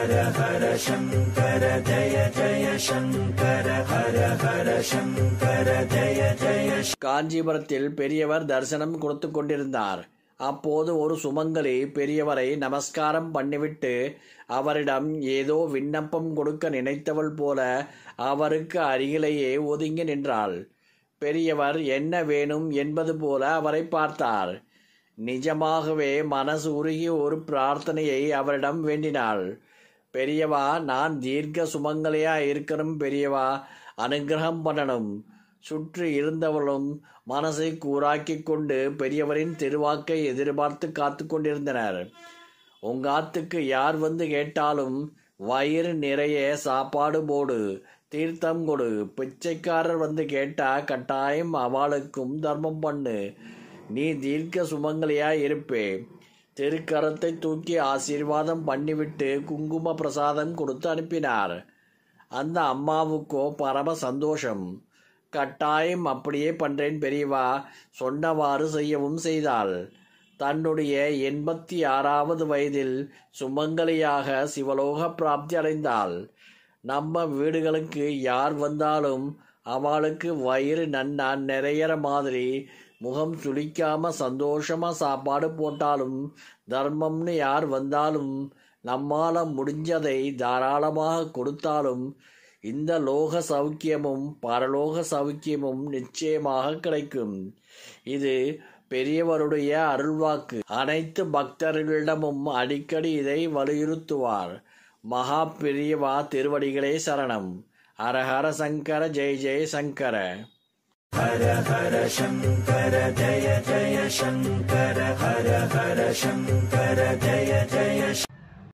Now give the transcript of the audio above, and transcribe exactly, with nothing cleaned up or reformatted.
ஹர ஹர சங்கர ஜய ஜய சங்கர ஹர ஹர சங்கர ஜய ஜய. காஞ்சிபுரத்தில் பெரியவர் தரிசனம் கொடுத்து கொண்டிருந்தார். அப்போது ஒரு சுமங்கலி பெரியவரை நமஸ்காரம் பண்ணிவிட்டு அவரிடம் ஏதோ விண்ணப்பம் கொடுக்க நினைத்தவள் போல அவருக்கு அருகிலேயே ஒதுங்கி நின்றாள். பெரியவர் என்ன வேணும் என்பது போல அவரை பார்த்தார். நிஜமாகவே மனசு உருகி ஒரு பிரார்த்தனையை அவரிடம் வேண்டினாள். பெரியவா, நான் தீர்க்க சுமங்கலியா இருக்கணும் பெரியவா, அனுகிரகம் பண்ணணும். சுற்றி இருந்தவர்களும் மனசை கூறாக்கி கொண்டு பெரியவரின் திருவாக்கை எதிர்பார்த்து காத்து கொண்டிருந்தனர். உங்காத்துக்கு யார் வந்து கேட்டாலும் வயிறு நிறைய சாப்பாடு போடு, தீர்த்தம் கொடு. பிச்சைக்காரர் வந்து கேட்டா கட்டாயம் அவளுக்கும் தர்மம் பண்ணு. நீ தீர்க்க சுமங்கலியா இருப்பே. திருக்கரத்தை தூக்கி ஆசீர்வாதம் பண்ணிவிட்டு குங்கும பிரசாதம் கொடுத்து அனுப்பினார். அந்த அம்மாவுக்கோ பரம சந்தோஷம். கட்டாயம் அப்படியே பண்றேன் பெரியவா, சொன்னவாறு செய்யவும் செய்தாள். தன்னுடைய எண்பத்தி ஆறாவது வயதில் சுமங்கலியாக சிவலோக பிராப்தி அடைந்தாள். நம்ம வீடுகளுக்கு யார் வந்தாலும் அவளுக்கு வயிறு நன்னா நிறையிற மாதிரி முகம் சுளிக்காம சந்தோஷமா சாப்பாடு போட்டாலும், தர்மம்னு யார் வந்தாலும் நம்மால முடிஞ்சதை தாராளமாக கொடுத்தாலும் இந்த லோக சௌக்கியமும் பரலோக சௌக்கியமும் நிச்சயமாக கிடைக்கும். இது பெரியவருடைய அருள்வாக்கு. அனைத்து பக்தர்களிடமும் அடிக்கடி இதை வலியுறுத்துவார். மகா பெரியவா திருவடிகளே சரணம். ஹரஹர சங்கர ஜெய ஜெய சங்கர. ஹர ஹர சங்கர ஜய ஜய சங்கர ஹர ஹர சங்கர ஜய ஜய.